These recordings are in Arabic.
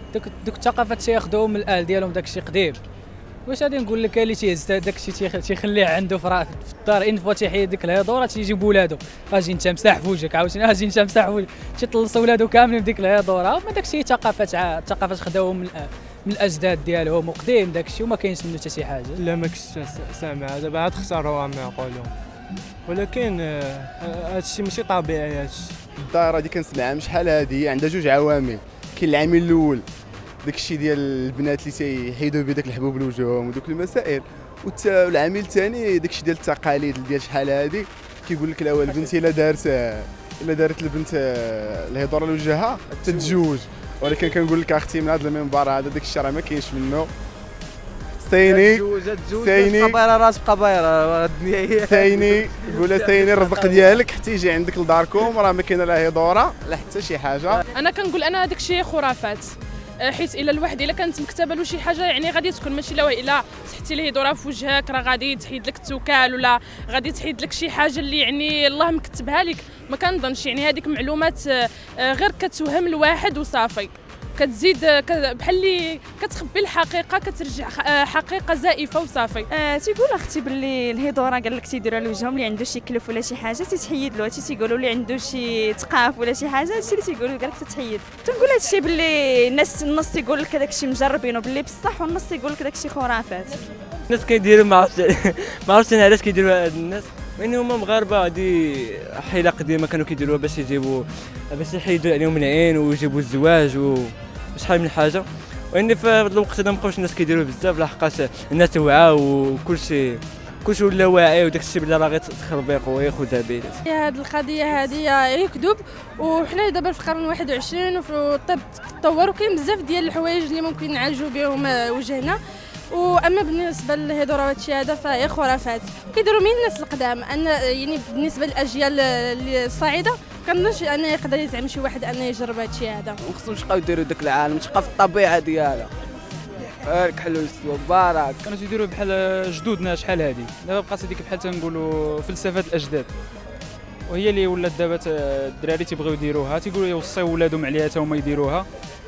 دوك الثقافات تياخذوهم من الاهل ديالهم، داك الشيء قديم. واش غادي نقول لك اللي تيهز داك الشيء تيخليه عنده في الدار، ان فوا تيحيد ديك الهضوره تيجيب ولادو، اجي انت مساح في وجهك، عاوتاني اجي انت مساح في وجهك، تيطلص ولادو كاملين بديك الهضوره. ما داك الشيء ثقافات خداوهم من الاجداد ديالهم وقديم داك الشيء وما كاينش منه حتى شي حاجه. لا ما كنتش سامع دابا عاد اختاروها ما يقولوا، ولكن هادشي ماشي طبيعي. هادشي الدائره هادي كنسمعها من شحال هادي عندها جوج عوامل. كاين العامل الاول داكشي ديال البنات اللي تيحيدوا بداك الحبوب لوجههم ودوك المسائل، والعامل الثاني داكشي ديال التقاليد ديال شحال هادي. كيقول لك الاول البنت الا دارت البنت الهضره لوجهها تتزوج، ولكن كنقول لك اختي من هذا المنبر هذا داك الشيء راه ما كاينش منه. ثاني قبايره راس بقبايره الدنيا هي ثاني قولها ثاني الرزق ديالك حتى يجي عندك لداركم راه ما كاينه لا هضوره لا حتى شي حاجه. انا كنقول انا هذاك الشيء خرافات، حيت الا الواحد الا كانت مكتبه له شي حاجه يعني غادي تكون ماشي الا تحتي ليه هضوره في وجهك راه غادي تحيد لك التوكال ولا غادي تحيد لك شي حاجه اللي يعني الله مكتبها لك. ما كنظنش يعني هذيك معلومات غير كتوهم الواحد وصافي، كتزيد بحال اللي كتخبي الحقيقه كترجع حقيقه زائفه وصافي. تيقول اختي باللي الهضوره قال لك تيديرها لوجههم اللي عنده شي كلف ولا شي حاجه تيتحيد له، تيقولوا اللي عنده شي تقاف ولا شي حاجه هادشي اللي تيقولوا قال لك تتحيد. تنقول هادشي باللي الناس تيقول لك داكشي مجربينه باللي بصح، والنص تيقول لك داكشي خرافات. الناس كيديروا ما عرفتش انا علاش كيديروا هاد الناس، يعني هما مغاربه هادي حيله قديمه كانوا كيديروها باش يحيدوا عليهم العين ويجيبوا الزواج وشحال من حاجه، واني في هذا الوقت هذا مابقاوش الناس كيديروه بزاف لحقاش الناس وعاو وكلشي ولا واعي وداك الشيء بلا راه غير تخربيق وياخذها بعيد. هذه القضيه هذه كذوب، وحنا دابا في القرن 21 وفي الطب تطور وكاين بزاف ديال الحوايج اللي ممكن نعالجوا بهم وجهنا. واما بالنسبه للهضوره وهادشي هذا فهي خرافات كيديروا من الناس القدام. انا يعني بالنسبه للاجيال الصاعده كنظنش انه يقدر يزعم شي واحد انه يجرب هادشي هذا. وخصهمش يبقاو يديروا داك العالم تبقى في الطبيعه ديالها. بارك حلو الاستوى بارك. كانوا تيديروا بحال جدودنا شحال هادي، دابا بقات هذيك بحال تنقولوا فلسفه الاجداد، وهي اللي ولات دابا الدراري تيبغيو يديروها، تيقولوا يوصيو ولادهم عليها حتى هما يديروها.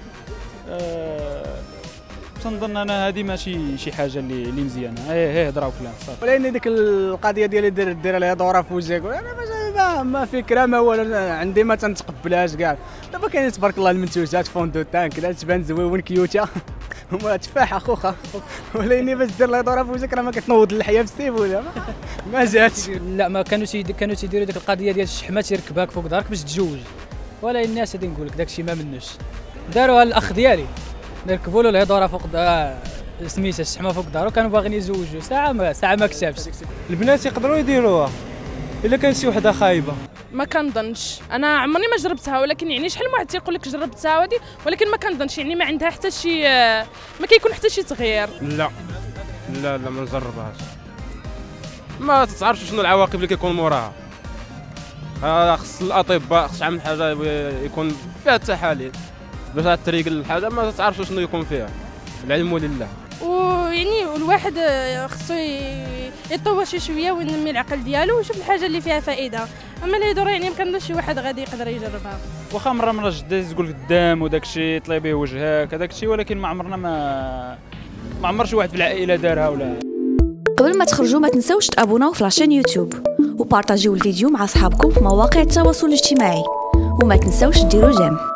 تنظن انا هذه ماشي شي حاجه اللي مزيانه، هي هضره وكلام صافي. ولكن ديك القضيه ديال دير الهضوره في وجهك انا ما فكره ما والو عندي ما تنتقبلهاش كاع. دابا كاين تبارك الله المنتوجات فوندو تان كذا تبان زويون كيوتا هما تفاحه خوخه، ولكن باش دير الهضوره في وجهك راه ما كتنوض اللحيه في السيف ولا ما جاتش. لا ما كانوا تيديروا ديك القضيه ديال الشحمه تيركبها فوق دارك باش تتزوج، ولا الناس غادي نقول لك داك الشيء ما منوش. داروها الاخ ديالي نركبوا له الهضوره فوق سميتها الشحمه فوق دارو، كانوا باغيين يزوجوا ساعه ما كتبش. البنات يقدروا يديروها الا كانت شي وحده خايبه. ما كنظنش، انا عمرني ما جربتها، ولكن يعني شحال من واحد تيقول لك جربتها وهادي، ولكن ما كنظنش يعني ما عندها حتى شي ما كيكون حتى شي تغيير. لا ما نجربهاش، ما تعرفش شنو العواقب اللي كيكون موراها. خص الاطباء خص عامل حاجه يكون فيها التحاليل باش تريق الحاجه ما تعرفش شنو يكون فيها. العلم لله. ويعني الواحد خصو يطور شويه وينمي العقل ديالو ويشوف الحاجه اللي فيها فائده. اما الهضوره يعني ما كنظنش شي واحد غادي يقدر يجربها. واخا مره جدات تقول لك الدم وداك الشيء طلي به وجهك هذاك الشيء، ولكن ما عمرنا ما عمر شي واحد في العائله دارها ولا. قبل ما تخرجوا ما تنسوش تابوناو في لاشين يوتيوب وبارطاجيو الفيديو مع اصحابكم في مواقع التواصل الاجتماعي، وما تنسوش ديروا جيم.